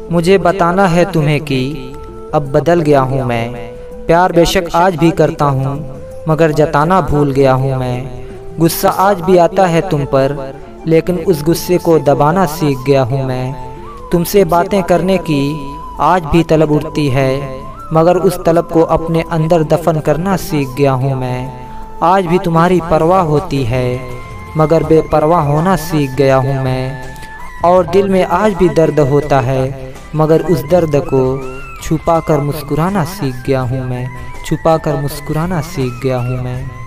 मुझे बताना है तुम्हें कि अब बदल गया हूँ मैं। प्यार बेशक आज भी करता हूँ मगर जताना भूल गया हूँ मैं। गुस्सा आज भी आता है तुम पर लेकिन उस गुस्से को दबाना सीख गया हूँ मैं। तुमसे बातें करने की आज भी तलब उठती है मगर उस तलब को अपने अंदर दफन करना सीख गया हूँ मैं। आज भी तुम्हारी परवाह होती है मगर बेपरवाह होना सीख गया हूँ मैं। और दिल में आज भी दर्द होता है मगर उस दर्द को छुपा कर मुस्कुराना सीख गया हूँ मैं। छुपा कर मुस्कुराना सीख गया हूँ मैं।